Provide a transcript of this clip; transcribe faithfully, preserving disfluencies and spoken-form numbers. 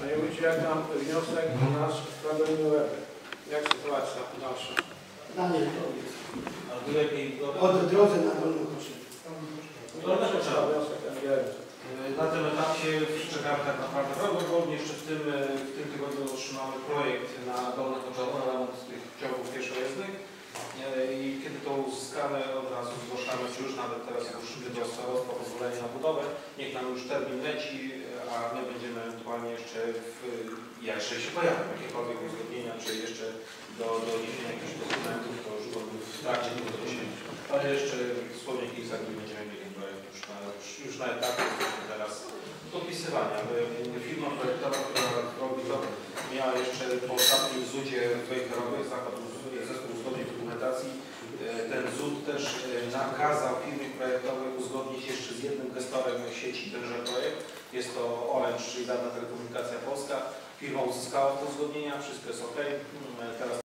Panie Wójcie, jak tam wniosek nasz w sprawie Unii Europejskiej? Jak sytuacja nasza? Daniel to jest. Ale lepiej Od drodze na Dolną Koszynę. Dolna Koszynę. Wniosek N G L. Na tym etapie czekamy tak naprawdę prawdopodobnie jeszcze w tym, w tym tygodniu otrzymamy projekt na Dolne Koszynę, na remont tych ciągów pieszojezdnych i kiedy to uzyskamy, od razu zgłaszamy, czy już nawet teraz jak już do starostwa pozwolenie na budowę, niech nam już termin leci, a my będziemy ewentualnie jeszcze, w, jeszcze się pojawią jakiekolwiek uzgodnienia, czy jeszcze do doniesienia jakichś dokumentów, to już w trakcie tego doniesienia. Ale jeszcze dosłownie kilka dni będziemy mieli ten projekt już na, już na etapie teraz podpisywania. Firma projektowa, która robi to, miała jeszcze po ostatnim zudzie wejherowych, zakład zespół uzgodnień dokumentacji, ten zud też nakazał firmie projektowej uzgodnić jeszcze z jednym gestorem sieci tenże projekt. Jest to Orange, czyli Dawna Telekomunikacja Polska. Firma uzyskała te uzgodnienia, wszystko jest ok. Teraz